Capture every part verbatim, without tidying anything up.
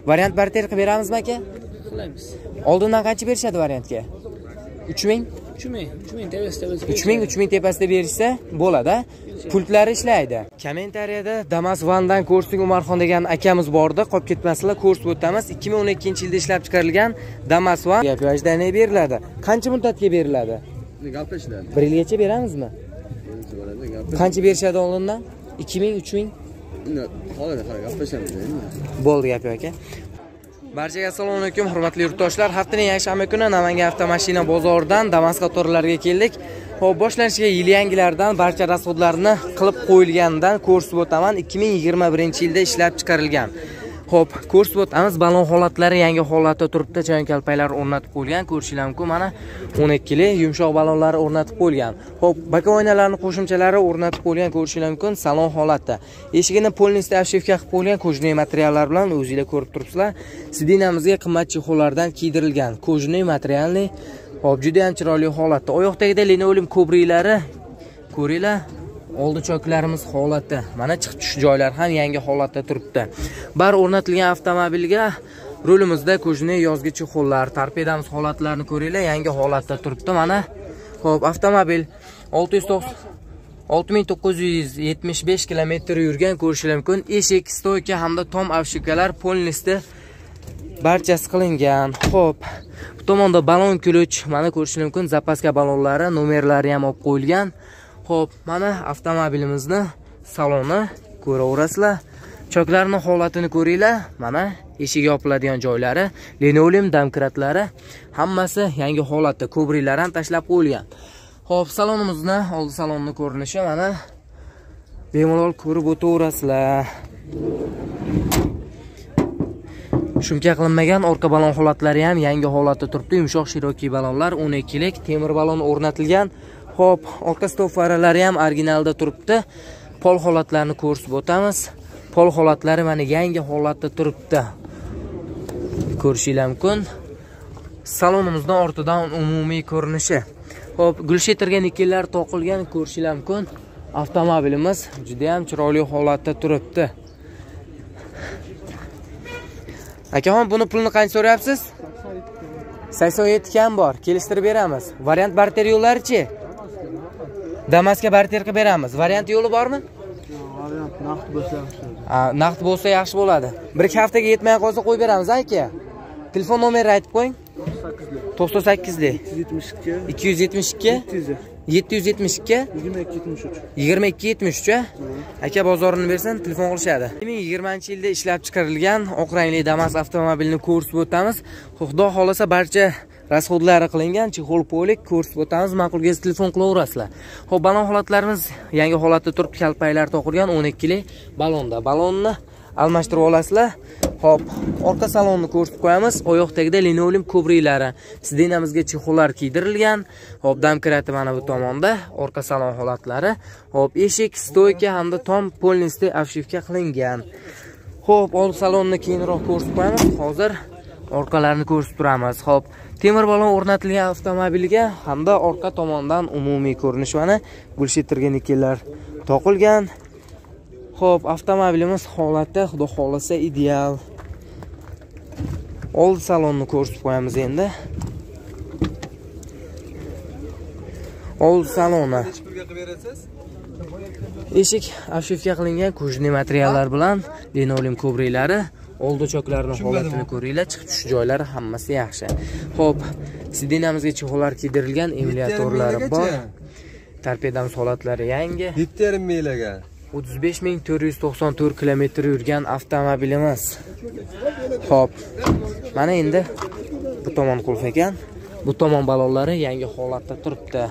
Variant barter qilib beramizmi aka? Qilaymiz. Oldindan qancha berishadi variantga? uch ming? uch ming, uch ming tepasida bo'lsa. uch ming, uch ming tepasida berishsa bo'ladi. Pultlari ishlaydi. Kommentariyada Damas Vandan Ko'rsing Umarxon degan akamiz bordi. Qolib ketmaslar, ko'rsatib o'tamiz. ikki ming o'n ikkinchi yilda ishlab chiqarilgan Damas Van yapyajdan beriladi. Qancha muddatga beriladi? Gaplashiladi. bir yilgacha beramizmi? Qancha berishadi oldindan? ikki ming, uch ming? Hozir qara gaplashamiz. Bo'ldi gap aka. Barchaga assalomu alaykum, hurmatli yurtdoshlar. Haftaning yakshanba kuni Namangan avtomashina bozoridan Damas qatorlariga keldik. Xo'p, boshlanishiga yil yangilaridan barcha rasxodlarni qilib qo'yilganidan ko'rsatib o'taman. ikki ming yigirma birinchi yilda ishlab chiqarilgan. Xo'p, ko'rsatib o'tamiz. Balon holatlari yangi holatda turibdi. Chayon kalpaklar o'rnatib qo'yilgan. Ko'rishingiz mumkin, mana o'n ikki li yumshoq balonlar o'rnatib qo'yilgan. Xo'p, baka oynalarning qo'shimchalari o'rnatib qo'yilgan. Ko'rishingiz mumkin, salon holatda. Eshigini polnistli avshivka qilib qo'yilgan kojniy materiallar bilan o'zingizlar ko'rib turibsizlar. Sidinamizga qimmat chexollardan kiydirilgan kojniy materialli. Xo'p, juda ham chiroyli holatda. Oyoqdagida linoleum kobriklari ko'ringlar. Oldi choklarimiz holatda. Mana chiqib tush joylar ham yangi holatda turibdi. Bar o'rnatilgan avtomobilga rulimizda kojniy yozgi chexollar, torpedamiz holatlarini ko'ringlar, yangi holatda turibdi. Mana xo'p, avtomobil olti ming to'qqiz yuz yetmish besh kilometr yurgan, ko'rishingiz mumkin. Eshik, stoyka hamda tom avshikalar polnisda barchasi qilingan. Xo'p, bu tomonda balon kulch, mana ko'rishingiz mumkin, zapaska balonlari, nomerlari ham olib qo'yilgan. Xo'p, mana avtomobilimizni saloni ko'raverasizlar. Choklarning holatini ko'ringlar. Mana eshik yopiladigan joylari, linoleum damkratlari hammasi yangi holatda, ko'briklar ham tashlab qo'yilgan. Xo'p, salonimizni, oldi salonning ko'rinishi mana bemalol ko'rib o'taverasizlar. Shumka qilinmagan orqa balon holatlari ham yangi holatda turibdi. Yumshoq Cherokee balonlar, o'n ikki lik temir balon o'rnatilgan. Xo'p, orqa stop faralari ham originalda turibdi. Pol holatlarini ko'rsatib o'tamiz. Pol holatlari mana yangi holatda turibdi. Ko'rishingiz mumkin. Salonimizning ortidan umumiy ko'rinishi. Xo'p, gulshetirga nikellar to'qilgan, ko'rishingiz mumkin. Avtomobilimiz juda ham chiroyli holatda turibdi. Akaxon, buni pulini qancha so'rayapsiz? sakson yetti kam bor, kelishtirib beramiz. Variant barter yo'llari-chi? Damasga barter qilib beramiz. Variant yo'li bormi? Variant naqd bo'lsa yaxshi. Ha, naqd bo'lsa yaxshi bo'ladi. Bir ikki haftaga yetmay qolsa qo'yib beramiz, aka. Telefon nomerini aytib qo'ying. to'qson sakkiz li ikki yuz yetmish ikki yetti yuz yetmish ikki yigirma ikki yetmish uch. Aka bozorini bersin, telefon qilishadi. ikki ming yigirmanchi yilda ishlab chiqarilgan oq rangli Damas avtomobilini ko'rsatib o'tamiz. Xudo xolasa barcha rasxodlari qilingan, chexol polik ko'rsatib o'tamiz. Ma'qulga telefon qilaverasizlar. Xo'p, balon holatlarimiz yangi holatda turib, kalpaklar to'qilgan, o'n ikki li balonda. Balonni almashtirib olasizlar. Xo'p, orqa salonni ko'rsatib qo'yamiz. Oyoqdagida linoleum ko'briklari, sidinamizga chexollar kiydirilgan. Xo'p, damkrati mana bu tomonda, orqa salon holatlari. Xo'p, eshik, stoyka hamda tom polnisli avshivka qilingan. Xo'p, old salonni keyinroq ko'rsatib qo'yamiz. Hozir orqalarini ko'rsatib turamiz. Xo'p, temir balon o'rnatilgan avtomobilga hamda orqa tomondan umumiy ko'rinish mana gulshetirga nikellar to'qilgan. Xo'p, avtomobilimiz holati xudo xolasa ideal. Old salonni ko'rsatib qo'yamiz endi. Old saloni. Eshik avshivka qilingan kojniy materiallar bilan linoleum ko'briklari, oldi choklarining holatini ko'ringlar, chiqib tush joylari hammasi yaxshi. Xo'p, sidinamizga chexollar kiydirilgan, emulyatorlari bor. Torpedamiz holatlari yangi. yetti yarim minglaga o'ttiz besh ming to'rt yuz to'qson to'rt kilometr yurgan avtomobilimiz. Xo'p, mana endi bu tomon qulf ekan. Bu tomon balonlari yangi holatda turibdi.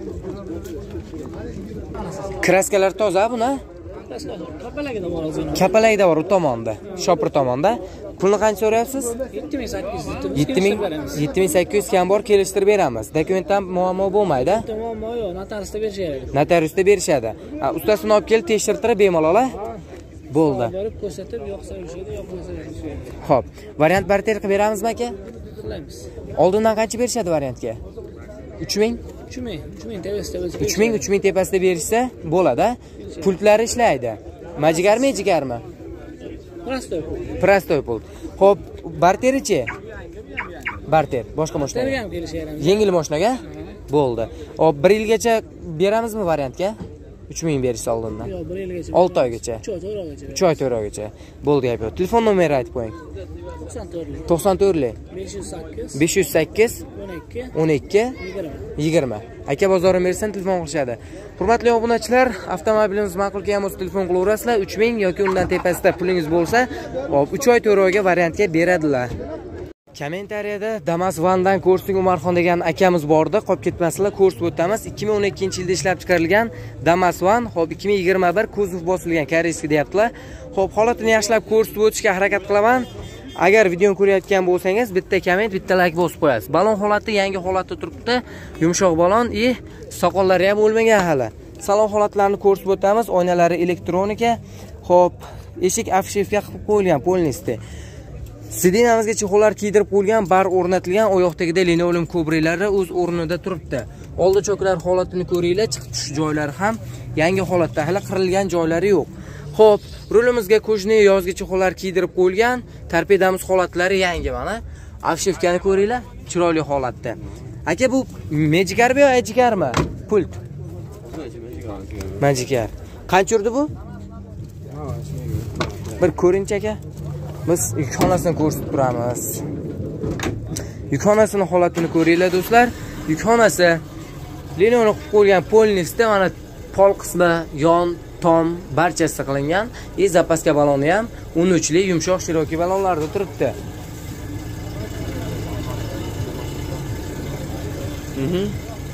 Kraskalar toza buni? Kapalagida bor o'zini. Kapalagida bor u tomonda, shopir tomonda. Pulni qancha so'rayapsiz? yetti ming sakkiz yuz. yetti ming sakkiz yuz kam bor, kelishtirib beramiz. Dokumentdan muammo bo'lmaydi. Muammo yo'q, notariusda berishadi. Notariusda berishadi. Ustasini olib kelib tekshirtirib bemalol, a? Bo'ldi. Borib ko'rsatib, yo'qsa berishadi, yo'qmasa berishadi. Xo'p, variant barter qilib beramizmi aka? Qilaymiz. Oldindan qancha berishadi variantga? uch ming? uch ming, uch ming tepasida bo'lsa. uch ming, uch ming tepasida berishsa bo'ladi. Pultlari ishlaydi. Majigarmi, jigarmi? Prostoy pul. Prostoy pul. Xo'p, barterichi? Barter, boshqa mashina. Tergam kelishaveramiz. Yengil mashinaga? Bo'ldi. Hop, bir yilgacha beramizmi variantga? uch ming berish oldindan. Yo'q, bir yilgacha. olti oygacha. uch oy to'rt oygacha. uch oy to'rt oygacha. Bo'ldi gap yo'q. Telefon nomeri aytib qo'ying. to'qson to'rt. to'qson to'rt. besh yuz sakkiz. besh yuz sakkiz. o'n ikki. o'n ikki. yigirma. yigirma. Aka bozori bersan telefon qilishadi. Hurmatli obunachilar, avtomobilimiz ma'qul kelgan bo'lsa telefon qilaverasizlar. uch ming yoki undan tepasida pulingiz bo'lsa, hop uch oy to'rt oyga variantga beradilar. Kommentariyada Damas Van'dan Ko'rsing Umarxon degan akamiz bordi. Qolib ketmasizlar, ko'rsatib o'tamiz. ikki ming o'n ikkinchi yilda ishlab chiqarilgan Damas Van, hop ikki ming yigirma bir kuzov bosilgan koreyskiy deyaptilar. Hop, holatini yaxshilab ko'rsatib o'tishga harakat qilaman. Agar videoni ko'rayotgan bo'lsangiz, bitta komment, bitta like bosib qo'yasiz. Balon holati yangi holatda turibdi. Yumshoq balon, i soqollari ham o'lmagan hali. Salon holatlarini ko'rsatib o'tamiz. Oynalari elektronika. Hop, eshik afshifga qilib qo'yilgan polnisda. Sidinamizga chexollar kiydirib qo'yilgan, bar o'rnatilgan, oyoqdagida linoleum ko'briklari o'z o'rnida turibdi. Oldi choklar holatini ko'ringlar, chiqib tushish joylari ham yangi holatda, hali qirilgan joylari yo'q. Xo'p, rulimizga qo'shni yozgi chexollar kiydirib qo'yilgan, torpedamiz holatlari yangi mana. Afshifkani ko'ringlar, chiroyli holatda. Aka, bu Magikarmi yo Ajikarmi? Pult. Magicar. Qancha urdi bu? Bir ko'rinchi aka. Biz yukxonasini ko'rsatib turamiz. Yukxonasining holatini ko'ringlar do'stlar. Yukxonasi linoleum qilib qo'yilgan polnisda, mana pol qismi, yon, tom barchasi qilingan. E zapaska baloni ham o'n uch li yumshoq shiroki balonlarda turibdi. Mhm.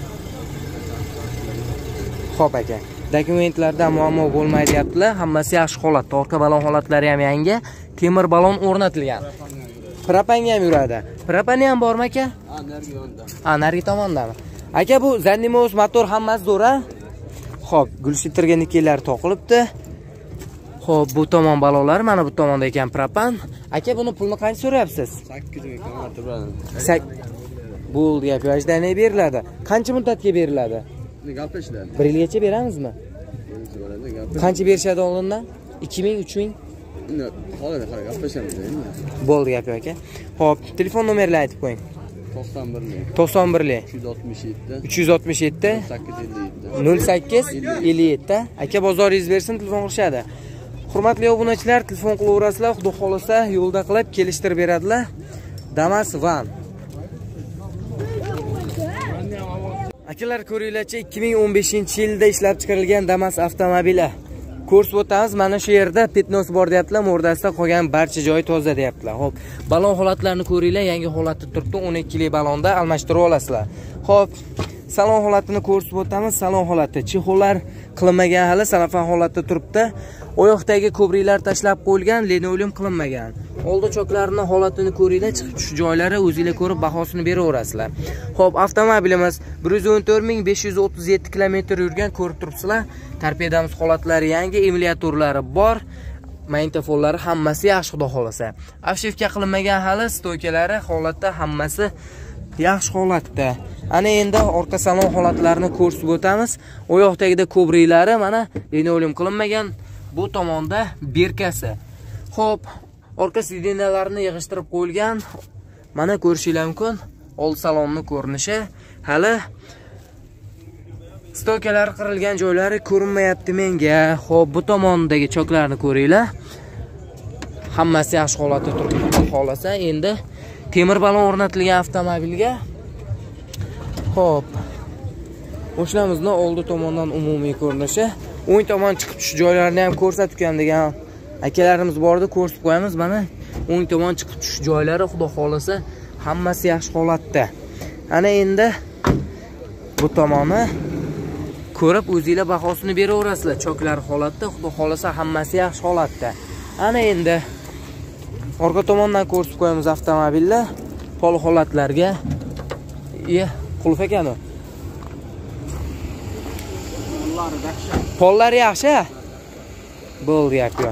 Xo'p aka, dokumentlarda muammo bo'lmaydi deyaptilar. Hammasi yaxshi holatda. Orqa balon holatlari ham yangi. Temir balon o'rnatilgan. Propanga ham yuradi. Propani ham bormi aka? Ha, narigi yonda. Ha, narigi tomondami? Aka, bu Zandimos motor hammasi zo'ra. Xo'p, gulshiterga nikellar to'qilibdi. Xo'p, bu tomon balonlar, mana bu tomonda ekan propan. Aka, buni pulni qancha so'rayapsiz? sakkiz ming marta bo'ladi. Bo'ldi, gap yo'qdan beriladi. Qancha muddatga beriladi? Gaplashiladi. bir yilgacha beramizmi? Qancha berishadi oldindan? ikki ming, uch ming? Qoladi, qara gaplashamiz endi. Bo'ldi gap yo'q aka. Xo'p, telefon nomerlarini aytib qo'ying. to'qson bir lik. to'qson bir lik. uch yuz oltmish yetti. uch yuz oltmish yetti. nol sakkiz ellik yetti. nol sakkiz ellik yetti. Aka bozoringiz bersin, telefon qilishadi. Hurmatli obunachilar, telefon qilaverasizlar, xudo xolasa yo'lda qilib kelishtirib beradilar. Damas Van. Akalar, ko'ringlarcha ikki ming o'n beshinchi yilda ishlab chiqarilgan Damas avtomobili. Ko'rsatib o'tamiz, mana shu yerda petnos bor deyaptilar, mordasida qolgan barcha joyi toza deyaptilar. Xo'p, balon holatlarini ko'ringlar, yangi holatda turibdi, o'n ikki lik balonda almashtirib olasizlar. Xo'p, salon holatini ko'rsatib o'tamiz. Salon holati, chexollar qilinmagan, hali salafan holatda turibdi. Oyoqdagi ko'briklar tashlab qo'yilgan, linoleum qilinmagan. Oldi choklarini holatini ko'ringlar, chiqib tush joylari o'zingizlar ko'rib bahosini beraverasizlar. Xo'p, avtomobilimiz bir yuz o'n to'rt ming besh yuz o'ttiz yetti kilometr yurgan, ko'rib turibsizlar. Torpedamiz holatlari yangi, emulyatorlari bor. Magnitofonlari hammasi yaxshi, xudo xolasa. Afshifka qilinmagan, hali stoykalari holatda hammasi yaxshi holatda. Ana endi orqa salon holatlarini ko'rsatib o'tamiz. Oyoqdagida ko'briklari mana linoleum qilinmagan. Bu tomonda berkasi. Xo'p, orqa sidinalarni yig'ishtirib qo'yilgan. Mana ko'rishingiz mumkin. Old salonning ko'rinishi. Hali stokalar qirilgan joylari ko'rinmayapti menga. Xo'p, bu tomondagi choklarni ko'ringlar. Hammasi yaxshi holatda turibdi. Xolasa, endi temir balon o'rnatilgan avtomobilga. Xo'p. O'shamizning oldi tomondan umumiy ko'rinishi, o'ng tomon chiqib tush joylarini ham ko'rsatgan degan akalarimiz bordi, ko'rsatib qo'yamiz. Mana o'ng tomon chiqib tush joylari, xudo xolasa, hammasi yaxshi holatda. Ana endi bu tomoni ko'rib o'zingizlar bahosini beraverasizlar. Choklar holatda, xudo xolasa hammasi yaxshi holatda. Ana endi orqa tomondan ko'rsatib qo'yamiz avtomobilni. Pol holatlarga. Ye, qulf ekan u. Pollar yaxshi. Bo'ldi gap yo'q.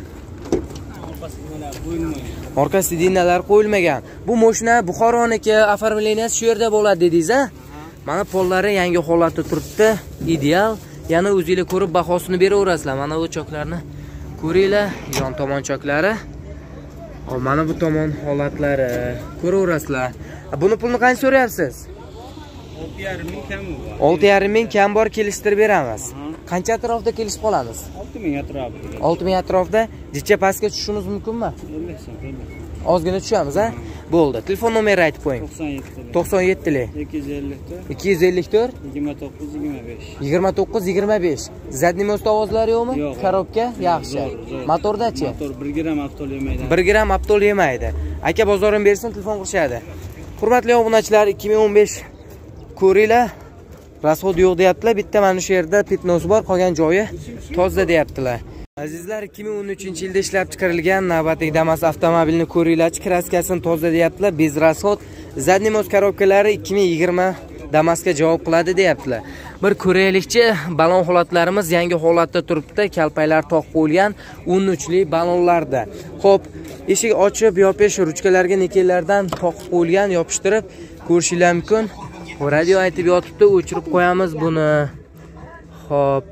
Orqa sidinalar qo'yilmagan. Bu mashina Buxoroniki, оформленияsi shu yerda bo'ladi dedingiz-a? Mana pollari yangi holatda turibdi, ideal. Yana o'zingizlar ko'rib bahosini beraverasizlar. Mana bu choklarni ko'ringlar, yon tomon choklari. Hop, mana bu tomon holatlari. Ko'raverasizlar. Buni pulni qancha so'rayapsiz? olti yarim ming kami bor. olti yarim ming kam bor, kelishtirib beramiz. Qancha atrofda kelishib qolamiz? olti ming atrofida. olti ming atrofda jicha pastga tushishimiz mumkinmi? ellik so'm, ellik. Ozgina tushamiz, ha? Bo'ldi. Telefon nomeri aytib qo'ying. to'qson yetti. to'qson yetti ikki yuz ellik to'rt. ikki yuz ellik to'rt yigirma to'qqiz yigirma besh. yigirma to'qqiz yigirma besh. Zadniy most ovozlari yo'qmi? Yo'q. Korobka yaxshi. Motordachi? Motor bir gram avtol yemaydi. bir gram avtol yemaydi. Aka bozorini bersin, telefon qilishadi. Hurmatli obunachilar, ikki ming o'n besh ko'ringlar. Rasxod yo'q deyaptilar. Bitta mana shu yerda pitnos bor, qolgan joyi toza deyaptilar. Azizlar, ikki ming o'n uchinchi yilda ishlab chiqarilgan navbatdagi Damas avtomobilini ko'ringlar. Kraskasini toza deyaptilar. Bez rasxod, zadniy most korobkalari ikki ming yigirma Damasga javob qiladi deyaptilar. Bir ko'raylikchi, balon holatlarimiz yangi holatda turibdi. Kalpaylar toq qo'yilgan o'n uchli balonlarda. Xo'p, eshik ochib, yopish, ruchkalarga nikellardan toq qo'yilgan, yopishtirib ko'rishingiz mumkin. Radio aytib yotibdi, o'chirib qo'yamiz buni. Xo'p.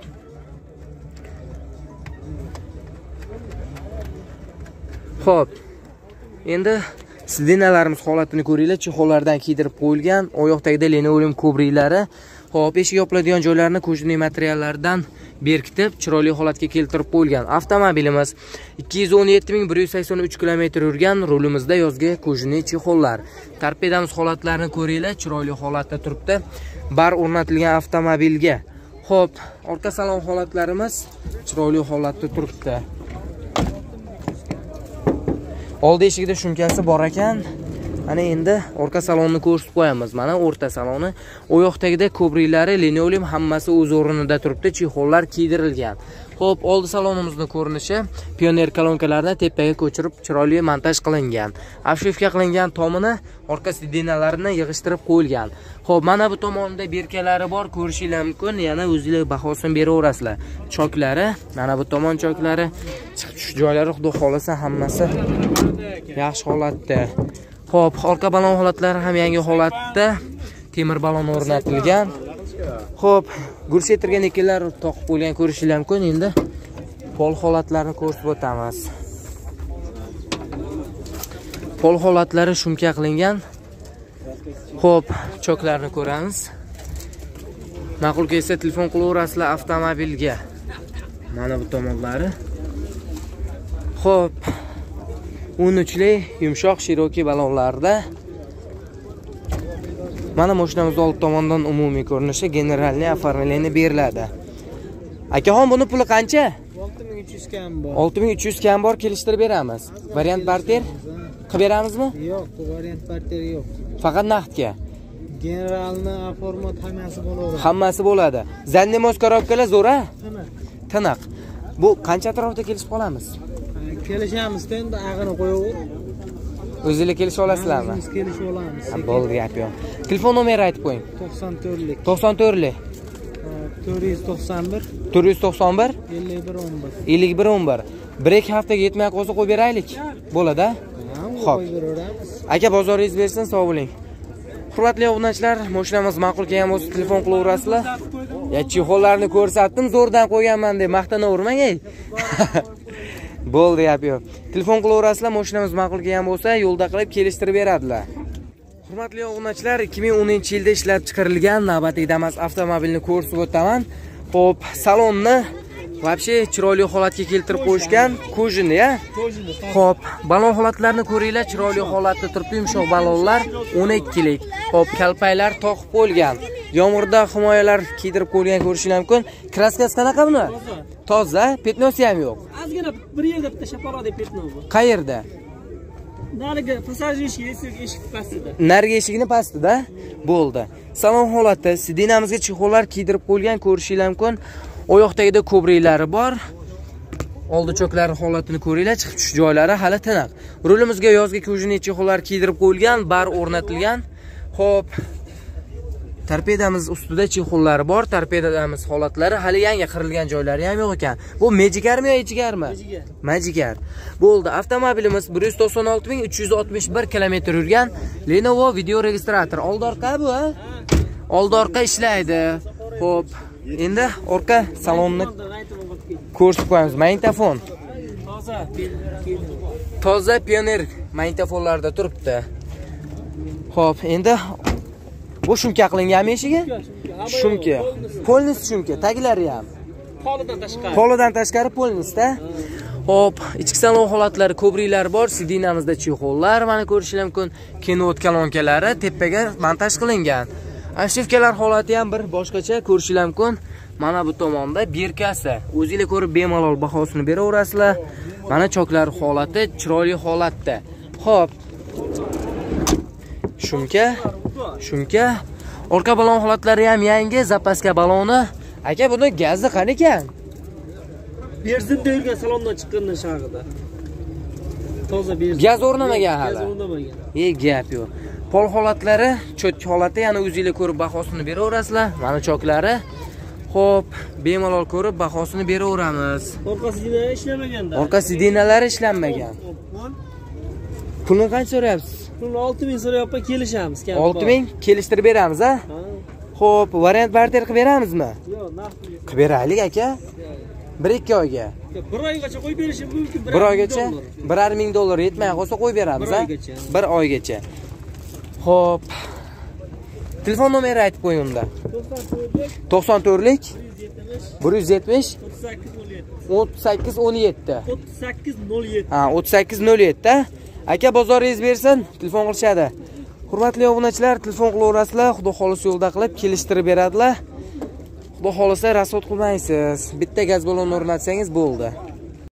Xo'p. Endi sidinalarimiz holatini ko'ringlar, chexollardan kiydirib qo'yilgan, oyoqdagida linoleum ko'briklari. Xo'p, eshik yopiladigan joylarni ko'jniy materiallardan berkitib, chiroyli holatga keltirib qo'yilgan. Avtomobilimiz ikki yuz o'n yetti ming bir yuz sakson uch kilometr yurgan, rulimizda yozgi ko'jniy chexollar. Torpedamiz holatlarini ko'ringlar, chiroyli holatda turibdi. Bar o'rnatilgan avtomobilga. Xo'p, orqa salon holatlarimiz chiroyli holatda turibdi. Oldi eshigida shumkasi bor ekan. Mana endi orqa salonni ko'rsatib qo'yamiz. Mana o'rta saloni, oyoqdagida ko'briklari, linoleum hammasi o'z o'rnida turibdi, chexollar kiydirilgan. Xo'p, oldi salonimizning ko'rinishi pioner kolonkalarni tepaga ko'chirib chiroyli montaj qilingan. Afshifka qilingan tomini, orqa sidinalarini yig'ishtirib qo'yilgan. Xo'p, mana bu tomonda berkalari bor, ko'rishingiz mumkin. Yana o'zingizlar bahosini beraverasizlar. Choklari, mana bu tomon choklari, chiqib tush joylari xudo xolasa hammasi yaxshi holatda. Xo'p, orqa balon holatlari ham yangi holatda. Temir balon o'rnatilgan. Xo'p, gursetirgan ekinlar toqib qo'yilgan, ko'rishingiz mumkin. Endi pol holatlarini ko'rsatib o'tamiz. Pol holatlari shumka qilingan. Xo'p, choklarni ko'ramiz. Ma'qul kelsa telefon qilaverasizlar avtomobilga. Mana bu tomonlari. Xo'p, o'n uchli yumshoq Cherokee balonlarda. Mana mashinamizning old tomondan umumiy ko'rinishi, generalniy оформление beriladi. Akaxon, buni puli qancha? olti ming uch yuz kam bor. olti ming uch yuz kam bor, kelishtirib beramiz. Variant barter qilib beramizmi? Yo'q, bu variant barter yo'q. Faqat naqdga. Generalni format hammasi bo'ladi. Hammasi bo'ladi. Zadniy most korobkalar zo'ra? Nima? Tiniq. Bu qancha atrofda kelishib qolamiz? Kelishamiz-da, endi ag'ini qo'yaver. O'zingizlar kelishib olasizlarmi? Biz kelishib olamiz. Bo'ldi, gap yo'q. Telefon nomeri aytib qo'ying. to'qson to'rtlik. to'qson to'rtlik. to'rt yuz to'qson bir. to'rt yuz to'qson bir. ellik bir o'n bir. ellik bir o'n bir. bir ikki haftaga yetmay qolsa qo'yib beraylik. Bo'ladi-a? Xo'p. Aka, bozoringiz bersin, sog' bo'ling. Hurmatli obunachilar, mashinamiz ma'qul kelgan bo'lsa telefon qilaverasizlar. Ya, chexollarni ko'rsatdim, zo'rdan qo'yganman deb maqtanavermang, ey. Bo'ldi, gap yo'q. Telefon qilaverasizlar, mashinamiz ma'qul kelgan bo'lsa, yo'lda qilib kelishtirib beradilar. Hurmatli obunachilar, ikki ming o'ninchi yilda ishlab chiqarilgan navbatdagi Damas avtomobilini ko'rsatib o'taman. Xo'p, salonni vobshe chiroyli holatga keltirib qo'yishgan, ko'jini, ya. Xo'p, balon holatlarini ko'ringlar, chiroyli holatda turibdi, yumshoq balonlar o'n ikkilik. Xo'p, kalpaylar toqib qo'yilgan. Yomg'irda himoyalar kiydirib qo'yilgan, ko'rishingiz mumkin. Kraskasi qanaqa buni? Toza, petnosi ham yo'q. Ozgina bir yerda bitta shaparodek petno bor. Qayerda? Narigi passajir eshigi, eshik pastida. Narigi eshigini pastida. Bo'ldi. Salon holati, sidinamizga chexollar kiydirib qo'yilgan, ko'rishingiz mumkin. Oyoqdagida ko'briklari bor. Oldi choklari holatini ko'ringlar, chiqib tush joylari hali tiniq. Rulimizga yozgi ko'jniy chexollar kiydirib qo'yilgan, bar o'rnatilgan. Xo'p. Torpedamiz ustida chexollari bor, torpedamiz holatlari hali yangi qirilgan joylari ham yo'q ekan. Bu Magikarmi yo ichigarmi? Magigar. Magigar. Bo'ldi, avtomobilimiz bir yuz to'qson olti ming uch yuz oltmish bir kilometr yurgan Lenovo video registrator. Oldi orqa bu, ha? Oldi orqa ishlaydi. Xo'p, endi orqa salonni ko'rsatib qo'yamiz. Magnitofon. Toza, pioner. Toza pioner magnitofonlarda turibdi. Xo'p, endi bu shumka qilinganmi eshiga? Shumka. Polnis shumka, taglari ham. Polidan tashqari. Polidan tashqari polnisda. Hop, ichki salon holatlari, ko'briklar bor, sidinamizda chexollar, mana ko'rishingiz mumkin. Kenot kolonkalari tepaga montaj qilingan. Ashifkalar holati ham bir boshqacha ko'rishingiz mumkin. Mana bu tomonda birkasi. O'zingizlar ko'rib bemalol bahosini beraverasizlar. Mana choklar holati chiroyli holatda. Hop. Shumka. Shumka. Orqa balon holatlari ham yangi, zapaska baloni. Aka, buni gazi qani ekan? Benzinda yurgan salondan chiqqandan shag'ida. Toza benzin. Gaz o'rnamagan hali. Gaz o'rnamagan. E, gap yo'q. Pol holatlari, cho'tki holati, yana o'zingizlar ko'rib bahosini beraverasizlar. Mana choklari. Xo'p, bemalol ko'rib bahosini beraveramiz. Orqa sidinalar ishlamagan-da. Orqa sidinalari ishlanmagan. Pulni qancha so'rayapsiz? Pulni olti ming so'rayapman, kelishamiz. olti ming kelishtirib beramiz, ha? Xo'p, variant barter qilib beramizmi? Yo'q, naqd. Qilib beraylik aka. bir ikki oyga. bir oygacha qo'yib berishim mumkin. bir oygacha bir ming dollar yetmay qolsa qo'yib beramiz, ha? bir oygacha. Xo'p. Telefon nomeri aytib qo'ying unda. to'qson to'rtlik bir yuz yetmish o'ttiz sakkiz o'n yetti. o'ttiz sakkiz nol yetti. Ha, o'ttiz sakkiz nol yetti. Aka, bozoringiz bersin, telefon qilishadi. Hurmatli obunachilar, telefon qilaverasizlar, xudo xohlasa yo'lda qilib kelishtirib beradilar. Xudo xohlasa rasvod qilmaysiz. Bitta gaz balon o'rnatsangiz bo'ldi.